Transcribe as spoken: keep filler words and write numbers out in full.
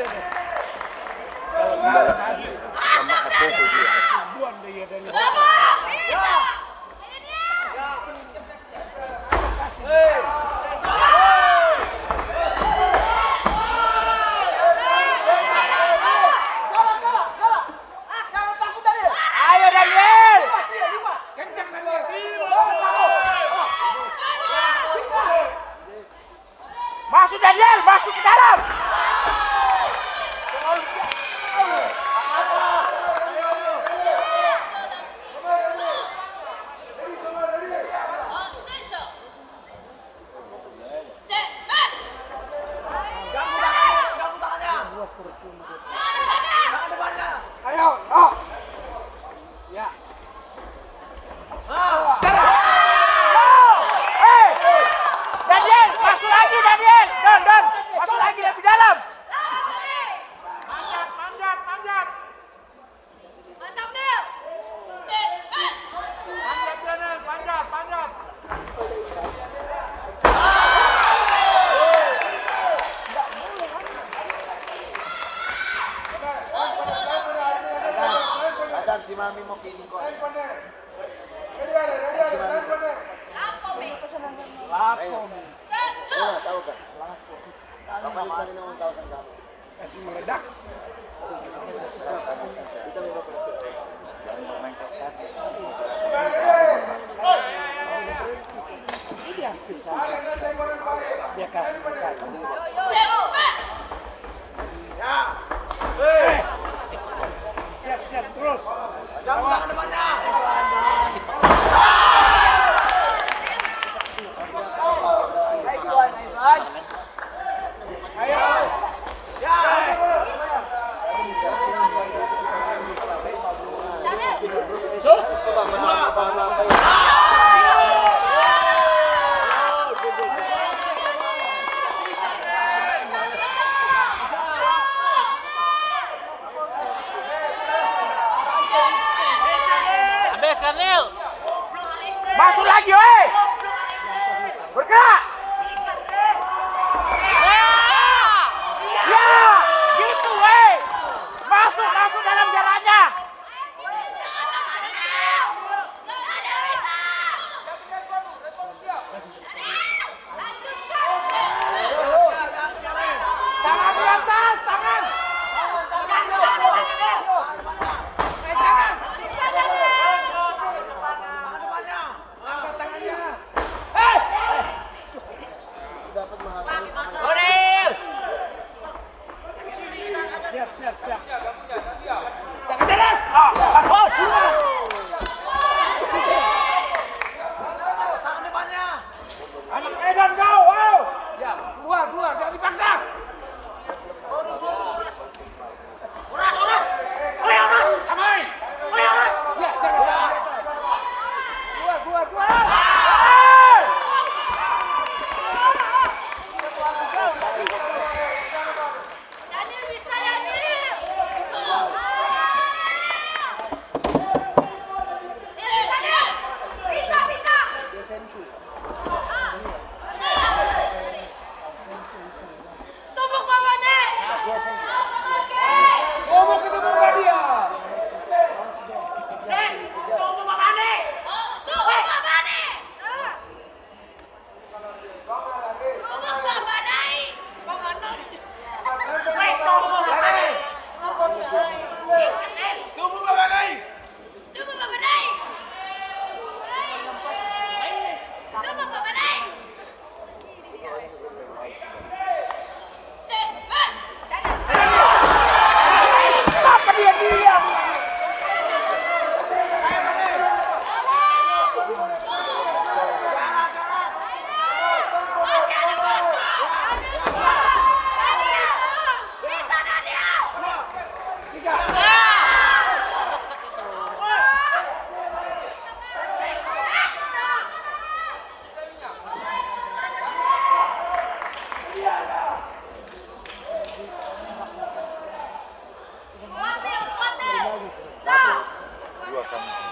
Masuk Daniel, masuk ke dalam. Ayo, oh. Ya. Sekarang. Daniel, masuk lagi Daniel. Don, Don, masuk lagi lebih dalam. Manjat, manjat, manjat. Mantap, Nil. Manjat, Daniel, manjat, manjat. Adam si Mami mau kini kok. Lapo, Mi. Lapo. Oh, tahu kan? Lapo. Kapan tadi nang tahu kan kamu? Kasih meledak. Kita mau berapa? Ini dia bisa. Dia kan. Yo, yo, yo. Ya. Siap, siap terus. Jangan belakang depannya. Ayo. Ya. So. Habis kan, Nil? Masuk lagi, weh. Bergerak. Ya, gitu, weh. Masuk, masuk dalam jaraknya. Tangan di atas, tangan. Eh, tangan. Angkat tangannya. Eh. Dapat mahal. Siap, siap, siap. Jangan jalan. Ah, ah, keluar. Tangan depannya. Anak edan kau, wow. Ya, keluar, keluar, jangan dipaksa. Uras, uras. Oi, uras. Damai. Oi, uras. Ya, jangan. Keluar, keluar, keluar. Hey! Daniel bisa, Daniel. Nil bisa, Nil. Bisa, bisa. Dia sensu. Tumbuk bawah, Nil. Dia sensu. Oh, mau ketemu nggak dia? Nih, tunggu Mama nih. Tumbuk bawah, Nil. Tumbuk bawah, Nil. Bawah, Nil. Woi, tunggu Mama nih. Tunggu Bapak Nai. Tumbuk bawah, Nil. Tumbuk bawah, Nil. Apa dia diam? Masih ada waktu. Daniel. Bisa, Daniel. Tiga. Kuat, Nil. Kuat, Nil. So. Dua kamu.